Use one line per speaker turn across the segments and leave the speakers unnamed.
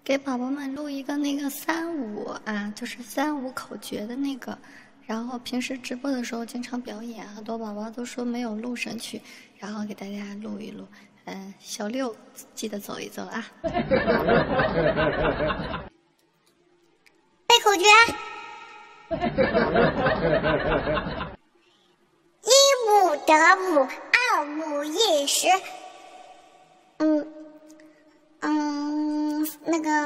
给宝宝们录一个那个35啊，就是35口诀的那个。然后平时直播的时候经常表演，很多宝宝都说没有录神曲，然后给大家录一录。小六记得走一走啊。
背口诀。一五得五，二五一十。那个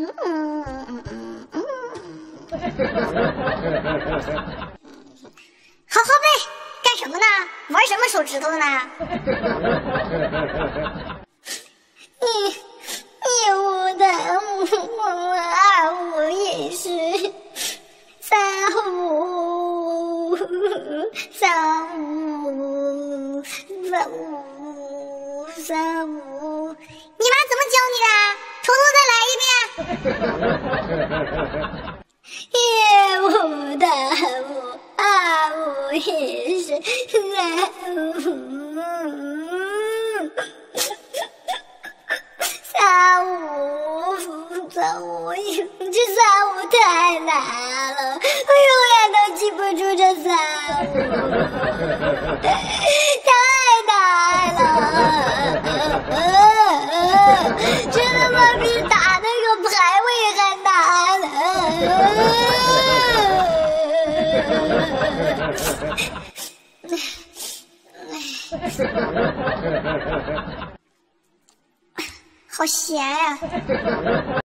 好好背，干什么呢？玩什么手指头呢？一五得五，二五一十，三五，你妈怎么教你的？从头再来一遍。一五得五，二五一十，三五，这三五太难了，我永远都记不住这三五，太难了。这他妈比打那个排位还难。好闲呀。